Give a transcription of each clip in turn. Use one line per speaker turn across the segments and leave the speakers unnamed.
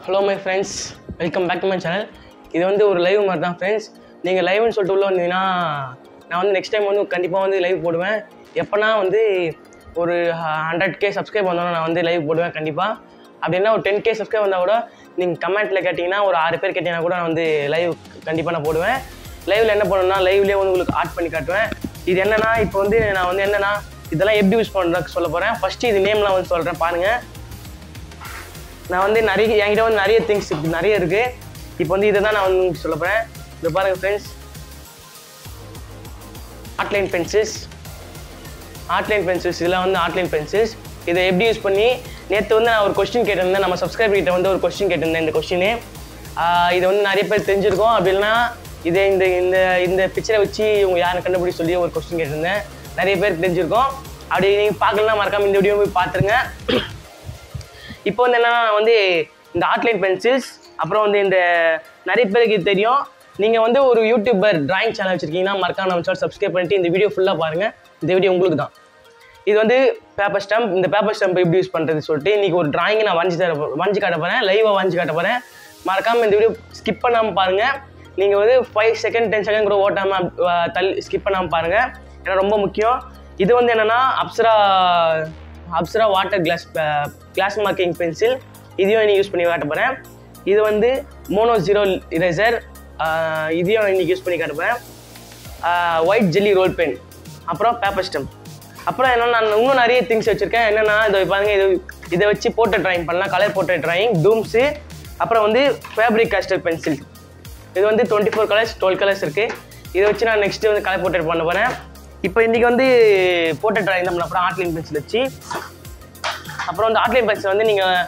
Hello my friends, welcome back to my channel. இது வந்து ஒரு லைவ் மாதிரி தான் ஃப்ரெண்ட்ஸ். நீங்கள் லைவ்னு சொல்லிட்டு உள்ள வந்தீங்கன்னா நான் வந்து நெக்ஸ்ட் டைம் வந்து கண்டிப்பாக வந்து லைவ் போடுவேன். எப்போனா வந்து ஒரு 100K சப்ஸ்கிரைப் வந்தோன்னா நான் வந்து லைவ் போடுவேன் கண்டிப்பாக. அப்படின்னா ஒரு 10K சப்ஸ்கிரைப் வந்தால் கூட நீங்கள் கமெண்ட்டில் கேட்டிங்கன்னா ஒரு 6 பேர் கேட்டிங்கன்னா கூட நான் வந்து லைவ் கண்டிப்பாக நான் போடுவேன். லைவில் என்ன பண்ணுவேன்னா லைவ்லேயே வந்து உங்களுக்கு ஆட் பண்ணி காட்டுவேன். இது என்னென்னா இப்போ வந்து நான் வந்து என்னென்னா இதெல்லாம் எப்படி யூஸ் பண்ணுறதுக்கு சொல்ல போகிறேன். ஃபஸ்ட்டு இது நேம்லாம் வந்து சொல்கிறேன் பாருங்கள். நான் வந்து என்கிட்ட வந்து நிறைய திங்ஸ் நிறைய இருக்குது. இப்போ வந்து இதை தான் நான் வந்து சொல்ல போகிறேன். இதை பாருங்கள் ஃப்ரெண்ட்ஸ், ஆட்லைன் பென்சில்ஸ் இதெல்லாம் வந்து ஆட்லைன் பென்சில்ஸ். இதை எப்படி யூஸ் பண்ணி நேற்று வந்து நான் ஒரு கொஸ்டின் கேட்டிருந்தேன். நம்ம சப்ஸ்கிரைபர் கிட்ட வந்து ஒரு கொஸ்டின் கேட்டிருந்தேன். இந்த கொஸ்டினு இதை வந்து நிறைய பேர் தெரிஞ்சிருக்கோம். அப்படின்னா இதை இந்த இந்த இந்த பிக்சரை வச்சு இவங்க யாரை கண்டுபிடி சொல்லி ஒரு கொஸ்டின் கேட்டிருந்தேன். நிறைய பேர் தெரிஞ்சிருக்கோம். அப்படி நீங்கள் பார்க்கலாம், மறக்காமல் இந்த வீடியோ போய் பார்த்துருங்க. இப்போ வந்து என்னன்னா வந்து இந்த ஆட்லைன் பென்சில்ஸ், அப்புறம் வந்து இந்த நிறைய பேருக்கு இது தெரியும். நீங்கள் வந்து ஒரு யூடியூபர் டிராயிங் சேனல் வச்சுருக்கீங்கன்னா மறக்காம நம்ம சேனல் சப்ஸ்கிரைப் பண்ணிட்டு இந்த வீடியோ ஃபுல்லாக பாருங்கள். இந்த வீடியோ உங்களுக்கு தான். இது வந்து பேப்பர் ஸ்டாம்ப். இந்த பேப்பர் ஸ்டாம்ப் எப்படி யூஸ் பண்ணுறது சொல்லிட்டு இன்றைக்கி ஒரு டிராயிங்கை நான் வரைஞ்சி காட்ட போகிறேன். லைவாக வரைஞ்சி காட்ட போகிறேன். மறக்காமல் இந்த வீடியோ ஸ்கிப் பண்ணாமல் பாருங்கள். நீங்கள் வந்து 5 செகண்ட் 10 செகண்ட் கூட ஓட்டாமல் ஸ்கிப் பண்ணாமல் பாருங்கள். ஏன்னா ரொம்ப முக்கியம். இது வந்து என்னென்னா Apsara water glass marking pencil. இதையும் இன்னைக்கு யூஸ் பண்ணி காட்ட போகிறேன். இது வந்து மோனோ ஜீரோ இரேசர். இதையும் இன்னைக்கு யூஸ் பண்ணி காட்ட போகிறேன். ஒயிட் ஜெல்லி ரோல் பென், அப்புறம் பேப்பர் ஸ்டம்ப். அப்புறம் என்னென்னா நான் இன்னும் நிறைய திங்ஸ் வச்சுருக்கேன். என்னென்னா இதை பாருங்கள், இதை வச்சு போர்ட்ரேட் ட்ராயிங் பண்ணலாம். கலர் போர்ட்ரேட் ட்ராயிங், டூம்ஸு, அப்புறம் வந்து ஃபேப்ரிக் கேஸ்டர் பென்சில். இது வந்து 24 கலர்ஸ் 12 கலர்ஸ் இருக்குது. இதை வச்சு நான் நெக்ஸ்ட்டு வந்து கலர் போர்ட்ரேட் பண்ண போகிறேன். இப்போ இன்றைக்கி வந்து போர்ட்ரேட் ட்ராயிங் தான் பண்ண அப்புறம் ஆட்லைன் பென்சில் வச்சு. அப்புறம் வந்து ஆட்லைன் பென்சில் வந்து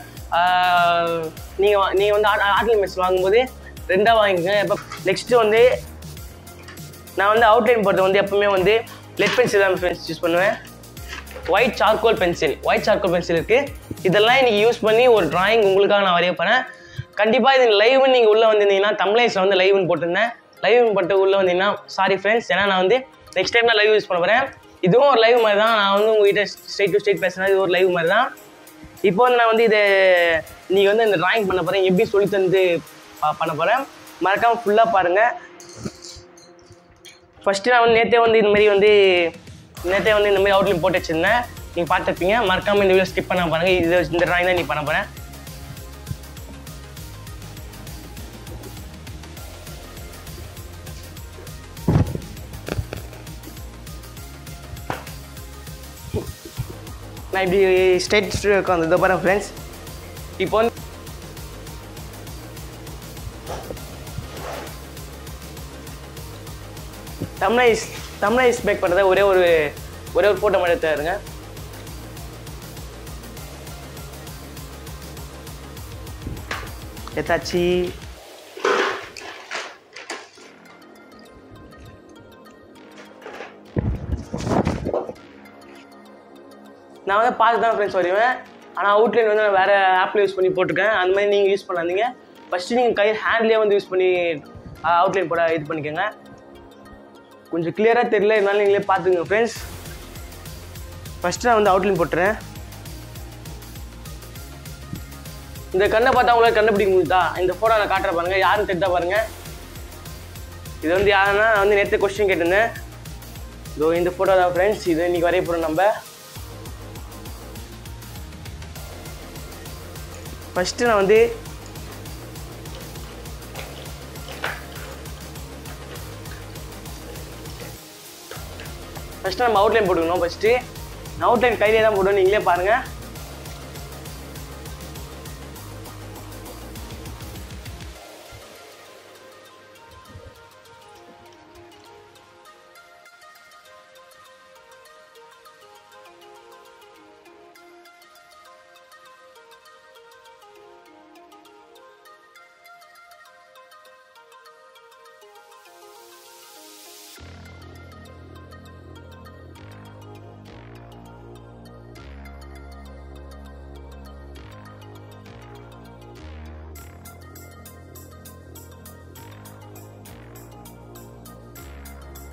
நீங்கள் வந்து ஆட்லைன் பென்சில் வாங்கும்போது 2ஆக வாங்கிக்கோங்க. இப்போ நெக்ஸ்ட்டு வந்து நான் வந்து அவுட்லைன் போடுறது வந்து எப்பவுமே வந்து லெட் பென்சில் தான் ஃப்ரெண்ட்ஸ் யூஸ் பண்ணுவேன். ஒயிட் சார்கோல் பென்சில் இருக்குது. இதெல்லாம் இன்றைக்கி யூஸ் பண்ணி ஒரு ட்ராயிங் உங்களுக்காக நான் வரைய போகிறேன். கண்டிப்பாக இது லைவ்னு நீங்கள் உள்ளே வந்திருந்தீங்கன்னா தம்ப்நெயில்ஸில் வந்து லைவ்னு போட்டிருந்தேன். லைவ்னு போட்டு உள்ளே வந்தீங்கன்னா சாரி ஃப்ரெண்ட்ஸ், ஏன்னா நான் வந்து நெக்ஸ்ட் டைம் நான் லைவ் யூஸ் பண்ண போகிறேன். இதுவும் ஒரு லைவ் மாதிரி தான். நான் வந்து உங்கள்கிட்ட ஸ்ட்ரெயிட் டு ஸ்ட்ரெயிட் பேசுகிறேன். இது ஒரு லைவ் மாதிரி தான். இப்போ வந்து நான் வந்து இதை நீங்கள் வந்து இந்த ட்ராயிங் பண்ண போகிறேன், எப்படி சொல்லி தந்து பண்ண போகிறேன். மறக்காமல் ஃபுல்லாக பாருங்கள். ஃபஸ்ட்டு நான் வந்து நேற்றே வந்து இந்த மாதிரி அவுட்லைன் போட்டு வச்சுருந்தேன். நீங்கள் பார்த்துருப்பீங்க. மறக்காமல் இந்த வீடியோ ஸ்கிப் பண்ண பாருங்கள். இந்த ட்ராயிங் தான் நீ பண்ண போகிறேன். நான் இப்படி ஸ்ட்ரெயிட் உட்காந்து இதை பாருங்கள் ஃப்ரெண்ட்ஸ். இப்போ வந்து தம்ப்நெயில்ஸ் மேக் பண்ணுறத ஒரே ஒரு ஃபோட்டோ மட்டும் எடுத்துருங்க. எதாச்சி நான் வந்து பார்த்து தான் ஃப்ரெண்ட்ஸ் வரைவேன். ஆனால் அவுட்லைன் வந்து நான் வேறு ஆப்பில் யூஸ் பண்ணி போட்டிருக்கேன். அந்த மாதிரி நீங்கள் யூஸ் பண்ணாதீங்க. ஃபஸ்ட்டு நீங்கள் ஹேண்ட்லேயே வந்து யூஸ் பண்ணி அவுட்லைன் போட இது பண்ணிக்கோங்க. கொஞ்சம் கிளியராக தெரியல, இருந்தாலும் நீங்களே பார்த்துக்கோங்க ஃப்ரெண்ட்ஸ். ஃபஸ்ட்டு நான் வந்து அவுட்லைன் போட்டுறேன். இந்த கண்ணை பார்த்தா உங்களால் கண்டுபிடிக்க முடியுதா? இந்த ஃபோட்டோ நான் காட்டுற பாருங்கள், யாரும் தெரிஞ்சா பாருங்கள். இது வந்து யாருன்னா நான் வந்து நேற்று கொஸ்டின் கேட்டிருந்தேன். இதோ இந்த ஃபோட்டோ தான் ஃப்ரெண்ட்ஸ். இது இன்றைக்கி வரைய போகிறோம் நம்ம. ஃபஸ்ட்டு நான் வந்து நம்ம அவுட்லைன் போட்டுக்கணும். ஃபஸ்ட்டு நான் அவுட்லைன் கையிலே தான் போடுவேன், நீங்களே பாருங்கள்.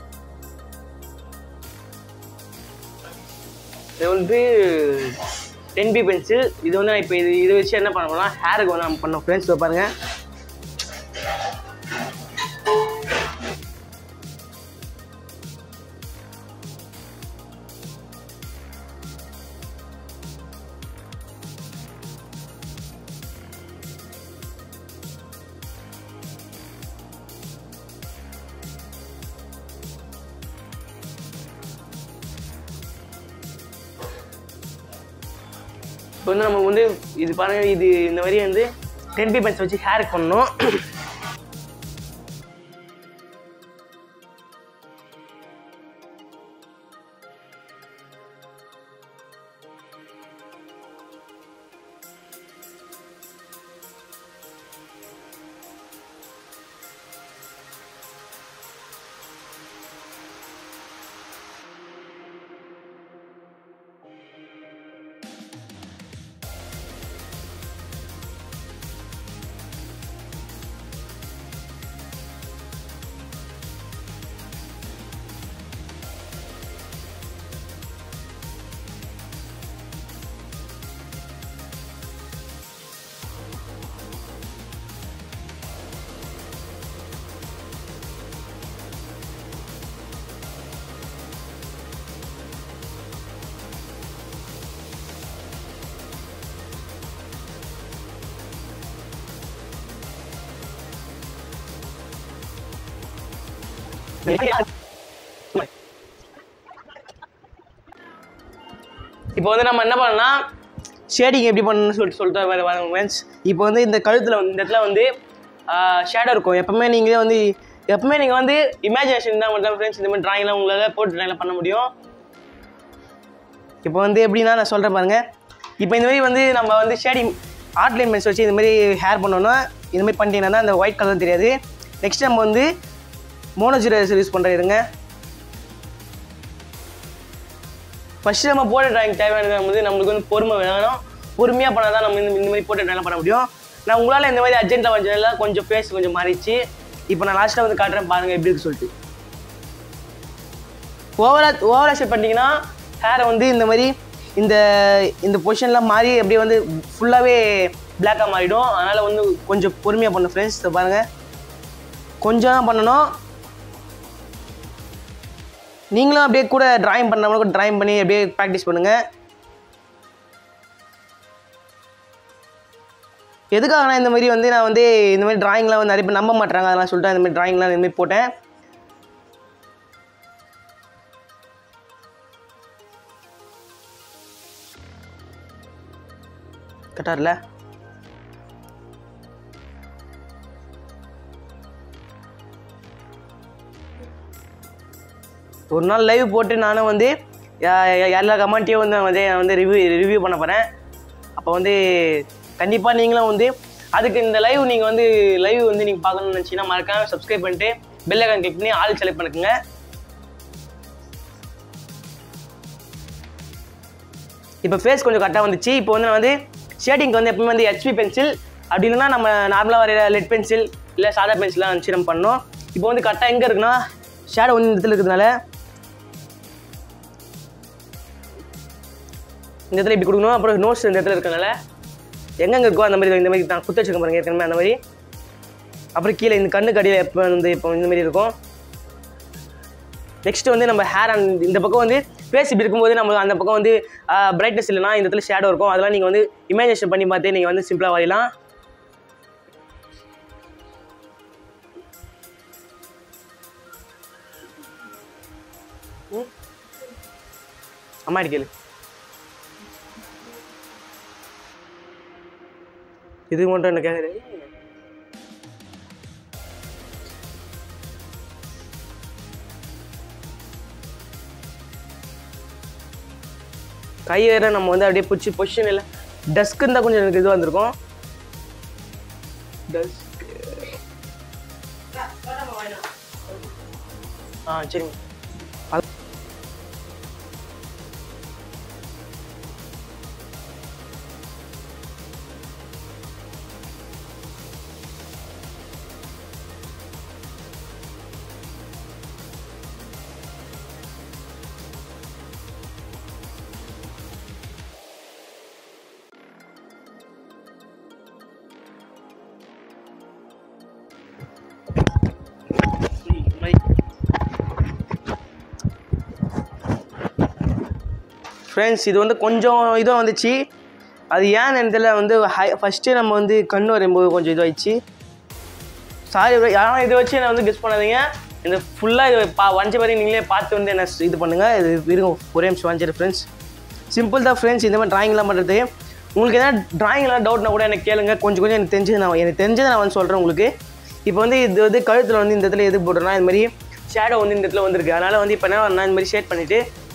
இது வந்து 10B பென்சில். இது வந்து இப்போ இது வச்சு என்ன பண்ண போனால் ஹேருக்கு வந்து நம்ம பண்ணோம் ஃப்ரெண்ட்ஸ். பாருங்கள். இப்போ வந்து நம்ம வந்து இது பாருங்கள், இது இந்த மாதிரி வந்து 10B பென்சில் வச்சு ஹேருக்கு பண்ணணும். இப்போ வந்து நம்ம என்ன பண்ணோம்னா ஷேடிங் எப்படி பண்ணணும்னு சொல்லிட்டு வரேன் ஃப்ரெண்ட்ஸ். இப்போ வந்து இந்த கழுத்தில் வந்து இந்த இடத்துல வந்து ஷேடோ இருக்கும். எப்பவுமே நீங்கள் வந்து இமேஜினேஷன் தான் மட்டும் ஃப்ரெண்ட்ஸ். இந்த மாதிரி ட்ராயிங்லாம் உங்களால் போட்டு ட்ராயிங்லாம் பண்ண முடியும். இப்போ வந்து எப்படின்னா நான் சொல்கிறேன் பாருங்கள். இப்போ இந்த மாதிரி வந்து நம்ம வந்து ஷேடிங் ஆர்ட்லைன் பென்சில் வச்சு இந்த மாதிரி ஹேர் பண்ணோன்னா இந்த மாதிரி பண்ணிட்டீங்கன்னா தான் அந்த ஒயிட் கலர் தெரியாது. நெக்ஸ்ட் நம்ம வந்து மோனோஜெரேசர் யூஸ் பண்ணுறேன். இருங்க. ஃபஸ்ட்டு நம்ம போட்ட ட்ராயிங் தேவையானது வந்து நம்மளுக்கு வந்து பொறுமை வேணும். பொறுமையாக பண்ணால் தான் நம்ம இந்த மாதிரி போட்ட ட்ராயிங்லாம் பண்ண முடியும். நான் உங்களால் இந்த மாதிரி அர்ஜென்ட்டில் வந்ததில் கொஞ்சம் ஃபேஸ் கொஞ்சம் மாறிச்சு. இப்போ நான் லாஸ்ட்டாக வந்து காட்டுறேன் பாருங்கள் எப்படி இருக்கு சொல்லிட்டு. ஓவராக ஷேட் பண்ணிட்டீங்கன்னா ஹேரை வந்து இந்த மாதிரி இந்த பொசிஷன்லாம் மாறி அப்படியே வந்து ஃபுல்லாகவே பிளாக்காக மாறிடும். அதனால் வந்து கொஞ்சம் பொறுமையாக பண்ணணும் ஃப்ரெண்ட்ஸ். இதை பாருங்கள், கொஞ்சம் தான் பண்ணணும். நீங்களும் அப்படியே கூட ட்ராயிங் பண்ணாமல் கூட ட்ராயிங் பண்ணி அப்படியே ப்ராக்டிஸ் பண்ணுங்கள். எதுக்காகனா இந்த மாதிரி வந்து நான் வந்து இந்த மாதிரி ட்ராயிங்லாம் வந்து நிறைய பேர் நம்ப மாட்டாங்க. அதெல்லாம் சொல்லிட்டு இந்த மாதிரி ட்ராயிங்லாம் இந்த மாதிரி போட்டேன். கட்டார்ல ஒரு நாள் லைவ் போட்டு நானும் வந்து எல்லா கமெண்ட்டையும் வந்து ரிவ்யூ பண்ண போகிறேன். அப்போ வந்து கண்டிப்பாக நீங்களும் வந்து அதுக்கு இந்த லைவ் நீங்கள் பார்க்கணும்னு நினச்சிங்கன்னா மறக்காம சப்ஸ்கிரைப் பண்ணிட்டு பெல் ஐகான் கிளிக் பண்ணி ஆல் செலக்ட் பண்ணிக்கோங்க. இப்போ ஃபேஸ் கொஞ்சம் கரெக்டாக வந்துச்சு. இப்போ வந்து நான் வந்து ஷேடிங்க்கு வந்து எப்பவுமே வந்து HP பென்சில் அப்படி இல்லைன்னா நம்ம நார்மலாக வரைகிற லெட் பென்சில் இல்லை சாதா பென்சிலாம் வச்சு நம்ம பண்ணோம். இப்போ வந்து கரெக்டாக எங்கே இருக்குன்னா ஷேடோ வந்து இந்த இடத்துல இருக்கிறதுனால இந்த இடத்துல இப்படி கொடுக்கணும். அப்புறம் நோட்ஸ் இந்த இடத்துல இருக்கிறதுனால எங்கெங்கே இருக்கோ அந்த மாதிரி இந்த மாதிரி நான் குத்த வச்சுக்க பாருங்க ஏற்கனவே அந்த மாதிரி. அப்புறம் கீழே இந்த கண்ணுக்கு அடியில் எப்போ வந்து இப்போ இந்த மாதிரி இருக்கும். நெக்ஸ்ட் வந்து நம்ம ஹேர் இந்த பக்கம் வந்து ஃபேஸ் இப்படி இருக்கும்போது நம்ம அந்த பக்கம் வந்து பிரைட்னஸ் இல்லைனா இந்த இடத்துல ஷேடோ இருக்கும். அதெல்லாம் நீங்கள் வந்து இமேஜினேஷன் பண்ணி பார்த்து நீங்கள் வந்து சிம்பிளாக வரையலாம். அம்மா கேளு, இது மட்டும் என்ன கேட்குறேன். கை வேற நம்ம வந்து அப்படியே பிடிச்சி பொசிஷன் இல்லை டஸ்க்கு இருந்தால் கொஞ்சம் எனக்கு இது வந்திருக்கும். சரிங்க. ஃப்ரெண்ட்ஸ் இது வந்து கொஞ்சம் இதுவாக வந்துச்சு. அது ஏன் நேரத்தில் வந்து ஃபஸ்ட்டு நம்ம வந்து கண் வரும்போது கொஞ்சம் இதுவாகிடுச்சு. சாரி யாரும் இதை வச்சு நான் வந்து கெஸ் பண்ணாதீங்க. இந்த ஃபுல்லாக இது வரைஞ்ச மாதிரி நீங்களே பார்த்து வந்து என்ன இது பண்ணுங்கள். இது இருக்கும் ஒரே நிமிஷம் வரைஞ்சிரு ஃப்ரெண்ட்ஸ். சிம்பிள் தான் ஃப்ரெண்ட்ஸ் இந்த மாதிரி ட்ராயிங்லாம் பண்ணுறது. உங்களுக்கு எதனா ட்ராயிங்லாம் டவுட்னா கூட எனக்கு கேளுங்க. கொஞ்சம் எனக்கு தெரிஞ்சதை நான் வந்து சொல்கிறேன் உங்களுக்கு. இப்போ வந்து இது வந்து கழுத்தில் வந்து இந்த இடத்துல எது போடுறேன்னா இது மாதிரி ஷேடோ வந்து இந்த இடத்துல வந்துருக்கு. அதனால் வந்து இப்போ என்ன நான் இந்த மாதிரி ஷேட் பண்ணிவிட்டு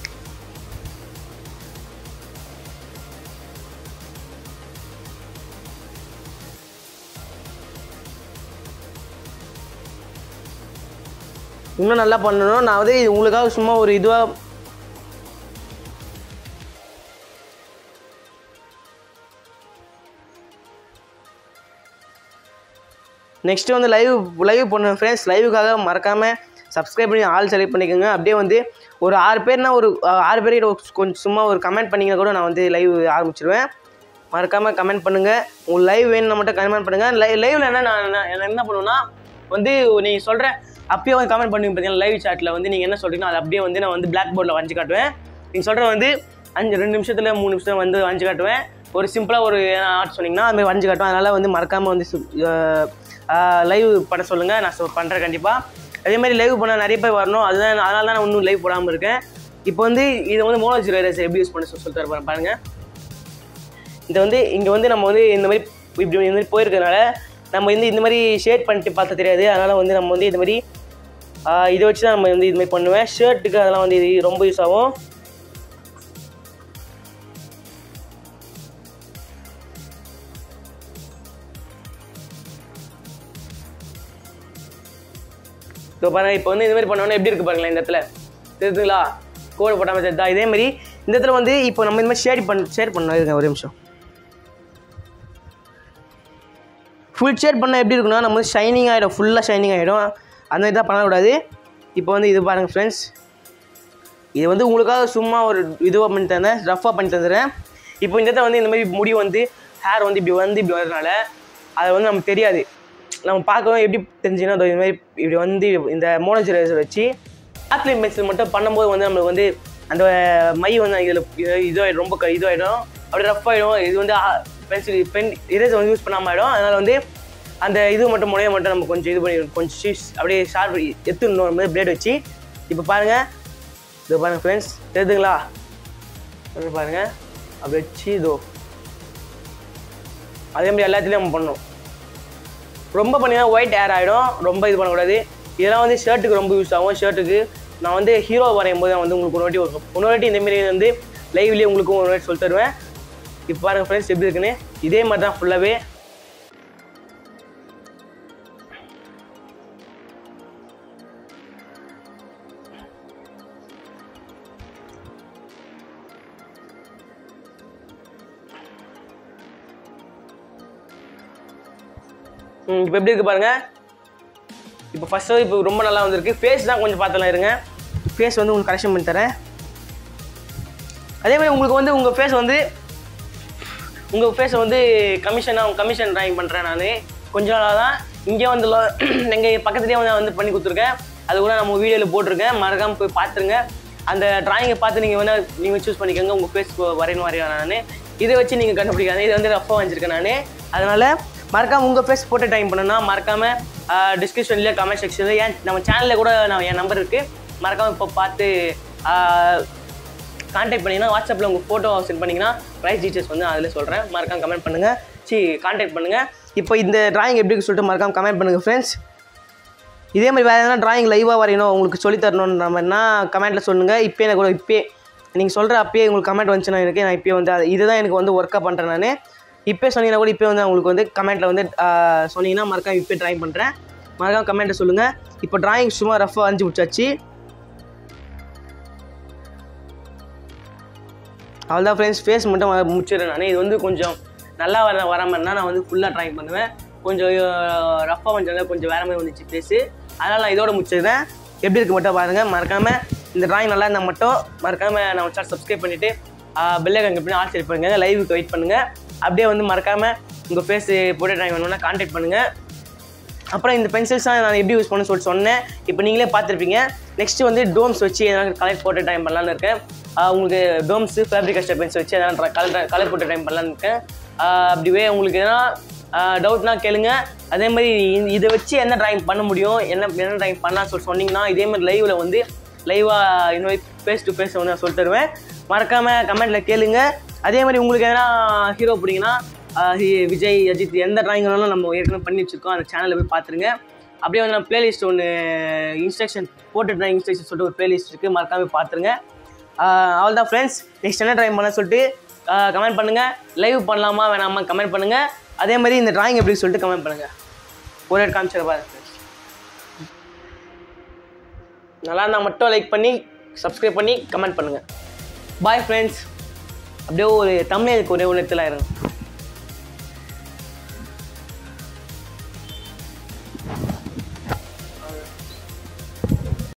இன்னும் நல்லா பண்ணணும். நான் வந்து உங்களுக்காக சும்மா ஒரு இதுவாக நெக்ஸ்ட்டு வந்து லைவ் பண்ணுவேன் ஃப்ரெண்ட்ஸ். லைவுக்காக மறக்காமல் சப்ஸ்கிரைப் பண்ணி ஆல் செலக்ட் பண்ணிக்கோங்க. அப்படியே வந்து ஒரு 6 பேர்னா ஒரு 6 பேர்கிட்ட கொஞ்சம் சும்மா ஒரு கமெண்ட் பண்ணிங்கன்னா கூட நான் வந்து லைவ் ஆரம்பிச்சிடுவேன். மறக்காமல் கமெண்ட் பண்ணுங்கள். உங்களுக்கு லைவ் வேணும்னா மட்டும் கமெண்ட் பண்ணுங்கள். லைவில் என்ன பண்ணுவேன்னா வந்து நீங்கள் சொல்கிற அப்பயே வந்து கமெண்ட் பண்ணுவீங்க பார்த்தீங்கன்னா லைவ் சாட்டில் வந்து நீங்கள் என்ன சொல்கிறீங்கன்னா அது அப்படியே வந்து நான் வந்து பிளாக் போர்டில் வரைஞ்சி காட்டுவேன். நீங்கள் சொல்கிற வந்து 2 நிமிஷத்தில் 3 நிமிஷத்தில் வந்து வரைஞ்சி காட்டுவேன். ஒரு சிம்பிளாக ஒரு ஆர்ட் சொன்னீங்கன்னா அதுமாதிரி வரைஞ்சி காட்டுவேன். அதனால் வந்து மறக்காமல் வந்து லைவ் பண்ண சொல்லுங்கள். நான் பண்ணுறேன் கண்டிப்பாக. அதேமாதிரி லைவ் பண்ண நிறைய பேர் வரணும். அதனால தான் நான் இன்னும் லைவ் போடாமல் இருக்கேன். இப்போ வந்து இதை வந்து மோனோஜிரோ எரேசர் எப்படி யூஸ் பண்ண சொல்லி தருவேன் பாருங்கள். இதை வந்து இங்கே வந்து நம்ம வந்து இந்த மாதிரி இப்படி இந்த மாதிரி போயிருக்கிறதுனால நம்ம வந்து இந்த மாதிரி ஷேட் பண்ணிட்டு பார்த்த தெரியாது. அதனால் வந்து நம்ம வந்து இந்த மாதிரி இதை வச்சு தான் நம்ம வந்து இதுமாதிரி பண்ணுவேன். ஷர்ட்டுக்கு அதெல்லாம் வந்து இது ரொம்ப யூஸ் ஆகும். இப்போ பாருங்கள் இப்போ வந்து இந்த மாதிரி பண்ணோன்னா எப்படி இருக்குது பாருங்களேன். இந்த இடத்துல தெரியுதுங்களா கோடு போட்டாமல் தெரியுதா? இதேமாதிரி இந்த இடத்துல வந்து இப்போ நம்ம இந்த மாதிரி ஷேட் பண்ணணும். இருங்க ஒரு நிமிஷம். ஃபுல் ஷேட் பண்ணால் எப்படி இருக்குன்னா நம்ம வந்து ஷைனிங் ஆகிடும். ஃபுல்லாக ஷைனிங் ஆகிடும். அந்த மாதிரி தான் பண்ணக்கூடாது. இப்போ வந்து இது பாருங்கள் ஃப்ரெண்ட்ஸ். இது வந்து உங்களுக்காக சும்மா ஒரு இதுவாக பண்ணி தந்தேன், ரஃபாக பண்ணி தந்துடுறேன். இப்போ இந்த இடத்துல வந்து இந்த மாதிரி முடி வந்து ஹேர் வந்து இப்படி வரதுனால அதை வந்து நமக்கு தெரியாது. நம்ம பார்க்கவும் எப்படி தெரிஞ்சுன்னா இது மாதிரி இப்படி வந்து இந்த மோனோஜிரோ எரேசர் வச்சு ஆக்லின் பென்சில் மட்டும் பண்ணும்போது வந்து நம்மளுக்கு வந்து அந்த மை வந்து இதில் இதுவாகிடும். ரொம்ப இதுவாகிடும். அப்படியே ரஃப் ஆகிடும். இது வந்து பென் எரேசர் வந்து யூஸ் பண்ணாமல் ஆகிடும். அதனால் வந்து அந்த இது மட்டும் முனையை மட்டும் நம்ம கொஞ்சம் இது பண்ணி கொஞ்சம் அப்படியே ஷார்ப் எடுத்துடணும் மாதிரி பிளேட் வச்சு. இப்போ பாருங்கள் இதோ பாருங்கள் ஃப்ரெண்ட்ஸ் தெரியுதுங்களா? பாருங்கள் அப்படி வச்சு இதோ அதே மாதிரி எல்லாத்துலேயும் நம்ம பண்ணணும். ரொம்ப பண்ணிங்கன்னா ஒயிட் ஹேர் ஆகிடும். ரொம்ப இது பண்ணக்கூடாது. இதெல்லாம் வந்து ஷர்ட்டுக்கு ரொம்ப யூஸ் ஆகும். ஷர்ட்டுக்கு நான் வந்து ஹீரோ வரையும் போது வந்து உங்களுக்கு ஒரு வாட்டி இந்தமாரி வந்து லைவ்லேயே உங்களுக்கு ஒரு வாட்டி சொல்லி தருவேன். இப்போ பாருங்கள் ஃப்ரெண்ட்ஸ் எப்படி இருக்குன்னு. இதே மாதிரி தான் ஃபுல்லாகவே இப்போ எப்படி இருக்குது பாருங்கள். இப்போ ஃபஸ்ட்டு இப்போ ரொம்ப நல்லா வந்துருக்கு. ஃபேஸ் தான் கொஞ்சம் பார்த்தலாம் இருங்க. ஃபேஸ் வந்து உங்களுக்கு கரெக்ஷன் பண்ணி தரேன். அதேமாதிரி உங்களுக்கு வந்து உங்கள் ஃபேஸை வந்து கமிஷன் ட்ராயிங் பண்ணுறேன் நான். கொஞ்ச நாளாக தான் இங்கே வந்து எங்கள் பக்கத்துலேயே வந்து பண்ணி கொடுத்துருக்கேன். அது கூட நம்ம வீடியோவில் போட்டிருக்கேன். மறக்காமல் போய் பார்த்துருங்க. அந்த ட்ராயிங்கை பார்த்து நீங்கள் சூஸ் பண்ணிக்கோங்க. உங்கள் ஃபேஸ் வரைவேன் நான். இதை வச்சு நீங்கள் கண்டுபிடிக்காது. இதை வந்து ரஃபாக வச்சுருக்கேன் நான். அதனால் மறக்காமல் உங்கள் ஃபேஸ் போட்டு டைம் பண்ணணும்னா மறக்காமல் டிஸ்கிரிப்ஷன்லேயே கமெண்ட் செக்ஷனில் நம்ம சேனலில் கூட என் நம்பர் இருக்குது. மறக்காமல் இப்போ பார்த்து கான்டாக்ட் பண்ணிங்கன்னா வாட்ஸ்அப்பில் உங்கள் ஃபோட்டோ சென்ட் பண்ணிங்கன்னா ப்ரைஸ் டீட்டெயில்ஸ் வந்து அதில் சொல்கிறேன். மறக்காமல் கமெண்ட் பண்ணுங்கள். கான்டாக்ட் பண்ணுங்கள். இப்போ இந்த ட்ராயிங் எப்படி சொல்லிட்டு மறக்காமல் கமெண்ட் பண்ணுங்கள் ஃப்ரெண்ட்ஸ். இதே மாதிரி வேறு எதனா ட்ராயிங் லைவாக வரையணும் உங்களுக்கு சொல்லித்தரணுன்ற மாதிரினா கமெண்ட்டில் சொல்லுங்கள். இப்போயே எனக்கு கூட நீங்கள் சொல்கிற அப்பயே உங்களுக்கு கமெண்ட் வந்துச்சுன்னா நான் இப்போயே வந்து இதுதான் எனக்கு வந்து ஒர்க்காக பண்ணுறேன் நான். இப்போ சொன்னீங்கன்னா கூட இப்போ வந்து உங்களுக்கு வந்து கமெண்ட்டில் வந்து சொன்னீங்கன்னா மறக்காம இப்போ ட்ராயிங் பண்ணுறேன். மறக்காம கமெண்ட்டை சொல்லுங்கள். இப்போ ட்ராயிங் சும்மா ரஃபாக வரைஞ்சி முடிச்சாச்சு. அவ்வளோதான் ஃப்ரெண்ட்ஸ். ஃபேஸ் மட்டும் முடிச்சிடுறேன் நான். இது வந்து கொஞ்சம் நல்லா வர மாதிரினா நான் வந்து ஃபுல்லாக ட்ராயிங் பண்ணுவேன். கொஞ்சம் ரஃபாக கொஞ்சம் வேறு மாதிரி வந்துச்சு ஃபேஸு. அதனால் நான் இதோட முடிச்சிடுறேன். எப்படி இருக்குது மட்டும் பாருங்கள். மறக்காமல் இந்த ட்ராயிங் நல்லா இருந்தால் மட்டும் மறக்காமல் நம்ம சேனல் சப்ஸ்கிரைப் பண்ணிவிட்டு பெல் ஐகான் கிளிக் பண்ணி ஆல் செலக்ட் பண்ணுங்கள். லைவுக்கு வெயிட் பண்ணுங்கள். அப்படியே வந்து மறக்காமல் உங்கள் ஃபேஸ் போட்டு ட்ராயிங் பண்ணணும்னா கான்டாக்ட் பண்ணுங்கள். அப்புறம் இந்த பென்சில்ஸ் நான் எப்படி யூஸ் பண்ணணும்னு சொல்லிட்டு சொன்னேன். இப்போ நீங்களே பார்த்துருப்பீங்க. நெக்ஸ்ட்டு வந்து டோம்ஸ் வச்சு எதனால் கலர் போட்ட டைம் பண்ணலான்னு இருக்கேன். உங்களுக்கு டோம்ஸு ஃபேப்ரிக் கஸ்டர் பென்சில் வச்சு எதனால் கலர் போட்ட டைம் பண்ணலான்னு இருக்கேன். அப்படியே உங்களுக்கு எதனா டவுட்னா கேளுங்க. அதே மாதிரி இதை வச்சு என்ன ட்ராயிங் பண்ண முடியும், என்ன ட்ராயிங் பண்ணலாம் சொல்லி சொன்னீங்கன்னா இதேமாதிரி லைவில் வந்து லைவாக இந்த மாதிரி ஃபேஸ் டு ஃபேஸ் வந்து நான் சொல்லி தருவேன். மறக்காமல் கமெண்ட்டில் கேளுங்க. அதே மாதிரி உங்களுக்கு எதனா ஹீரோ பிடிங்கன்னா விஜய், அஜித் எந்த ட்ராயிங் வேணாலும் நம்ம ஏற்கனவே பண்ணி வச்சுருக்கோம். அந்த சேனலில் போய் பார்த்துருங்க. அப்படியே வந்து நான் ப்ளேலிஸ்ட் ஒன்று இன்ஸ்ட்ரக்ஷன் போட்டு ட்ராயிங் இன்ஸ்ட்ரக்ஷன் சொல்லிட்டு ஒரு ப்ளேலிஸ்ட் இருக்குது, மறக்காமல் பார்த்துருங்க. அவ்வளோ தான் ஃப்ரெண்ட்ஸ். நெக்ஸ்ட் என்ன ட்ராயிங் பண்ண சொல்லிட்டு கமெண்ட் பண்ணுங்கள். லைவ் பண்ணலாமா வேணாமா கமெண்ட் பண்ணுங்கள். அதே மாதிரி இந்த ட்ராயிங் எப்படி சொல்லிட்டு கமெண்ட் பண்ணுங்கள். ஒரு காமிச்சிட பாருங்க ஃப்ரெண்ட்ஸ். நல்லா இருந்தால் மட்டும் லைக் பண்ணி சப்ஸ்கிரைப் பண்ணி கமெண்ட் பண்ணுங்கள். Bye friends. அப்படியே ஒரு தமிழுக்கு ஒரே ஒரு இடத்துல இருங்க.